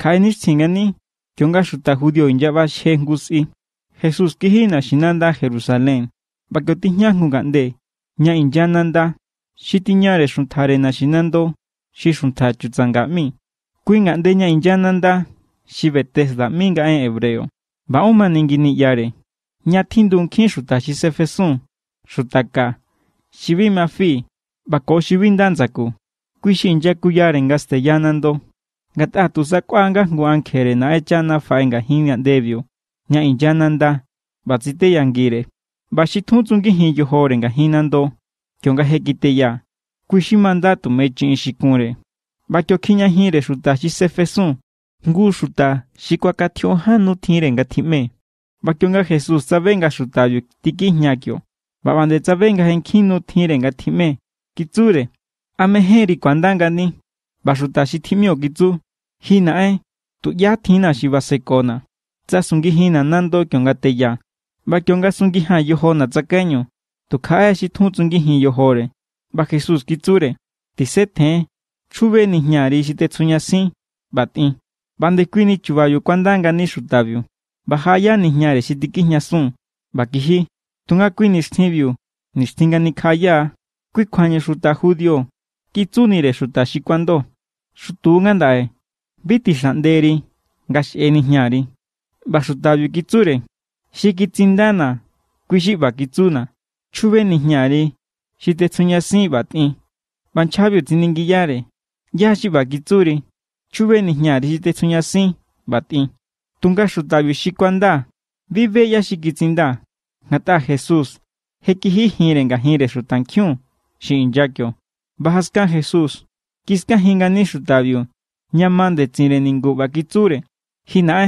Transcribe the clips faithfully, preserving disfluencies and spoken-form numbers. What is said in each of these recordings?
Kainis tingani, kionga shuta judío inyaba shengusi. Jesús kihina shinanda Jerusalén. Bakiotiña ngugande, ña inyananda, shitiñare shuntare na shinando, shishunta chutzangami. Kuingande ña inyananda, shibetesda minga en hebreo. Bauma ningini yare. Ña tindun kin shuta shisefesun. Shutaka. Shibima fi. Bako shibindanzaku. Kuishi inyaku yare en castellanando. Gata tusakwanga nguankere na echana faenga hinya debio. Ña inyananda. Batsite yangire. Bashitutsungi hinyo horenga hinando. Kionga hekite ya. Kuishi mandatu mechi inshikunre. Bakyo kinya hire shuta shisefesun. Ngu shuta shikwakatio hanu tirenga time. Bakionga Jesús sabenga shutayu tiki nyakyo. Babande sabenga henkinu tirenga time. Kitsure. Ameheri kwandangani. Bashuta shitimio kitsu. Hina e. Tu ya tina shibasekona. Tsasungi hina nando kionga teya. Bakionga sungi ha yohona tsakeño. Tu kaya shitutsungi hi yohore. Ba Jesús kitsure. Tisete. Chube ni nyari shitetsunya sin. Bati. Bande kwini chubayu kwandangani shutabiu. Bahaya ni nyare shitiki nyasun. Bakihi. Tunga kwini stinbiu. Nistinga ni kaya. Kwi kwanye shuta judio. Kitsunire shuta shikwando. Shutunga ndae. Biti shanderi. Gash eni nyari. Bashutabiu kitsure. Shikitsindana. Kwishi bakitsuna. Chube ni nyari. Shitetsunya sin bati. Banchabiu tiningiyare. Yashi bakitsuri. Chube ni nyari shitetsunya sin bati. Tunga shutabiu shikwanda. Vive yashikitsinda. Ngata Jesús. Hekihi hirenga hire shutankyun. Shi inyakyo. Bahaska Jesús. Kiska hingani shutabiu. Nyamande tsire ningu bakitsure. Hinae.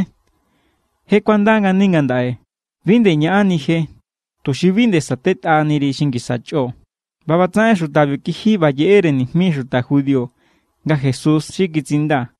He kwandanga ningandae. Vinde nyaani he. Toshi vinde satet aniri shingisacho. Babatsae shutabiu kihi bayeere ni mi shuta judio. Ga Jesús shikitsinda.